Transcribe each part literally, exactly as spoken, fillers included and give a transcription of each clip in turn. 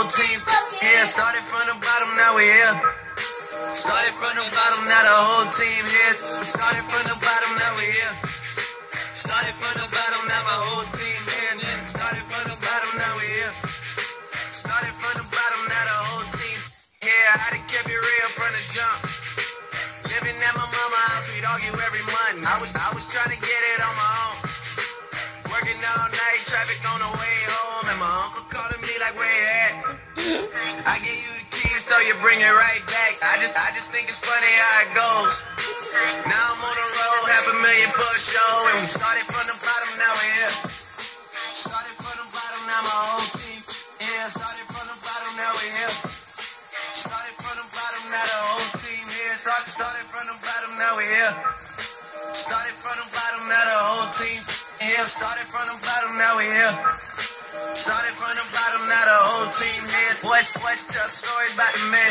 whole team here. Started from the bottom, now we here. Started from the bottom, now the whole team here. Started from the bottom, now we here. Started from the bottom, now my whole team here. Started from the bottom, now we here. Started from the bottom, now the whole team here. I done kept it real from the jump. Living at my mama's house, we'd argue every month. I was, I was trying to get it on my own. Working all night, traffic on the way home, and my uncle calling me like, where you at? I give you the keys, so you bring it right back. I just, I just think it's funny how it goes. Now I'm on the road, half a million for a show, and we started from the bottom, now we're here. Started from the bottom, now my whole team here. Started from the bottom, now we're here. Started from the bottom, now the whole team here. Started, started from the bottom, now we're here. Started from the bottom, now the whole team here. Started from the bottom, now we're here. Started from the bottom, now the whole team here. Boys, boys tell stories about the man.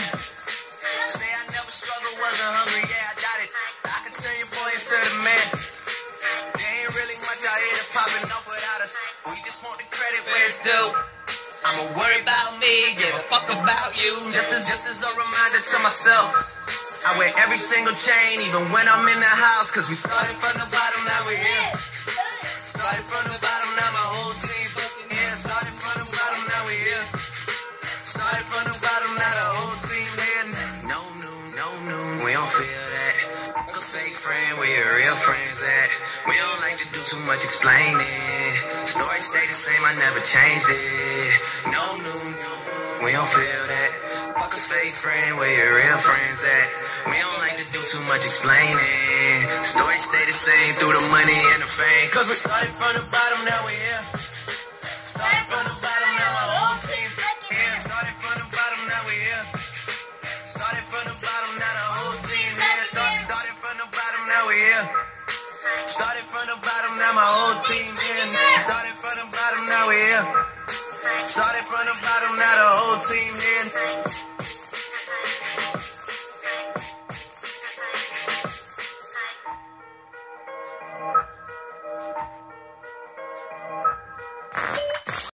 Say I never struggled, wasn't hungry, yeah, I got it. I can tell you, boy, it's to the man. There ain't really much out here that's popping off without us. We just want the credit where it's due. I'ma worry about me, give a fuck about you. Just as, just as a reminder to myself, I wear every single chain, even when I'm in the house. Cause we started from the bottom, now we're here. Started from the bottom, now my whole team fucking here. Started from the bottom, now we're here. Started from the bottom, now the whole team here. No new, no new, we don't feel that. A fake friend, where your real friends at? We don't like to do too much explaining. Story stay the same, I never changed it. No new, we don't feel that. Fuck a fake friend, where your real friends at? We don't like to do too much explaining. Story stay the same through the money and the fame. Cause we started from the bottom, now we here. Started from the bottom, now my whole team here. Started from the bottom, now we here. Started from the bottom, now the whole team here. Started, started from the bottom, now we here. Started from the bottom, now my whole team here. Started from the bottom, now we here. Started from the bottom, now the whole team here.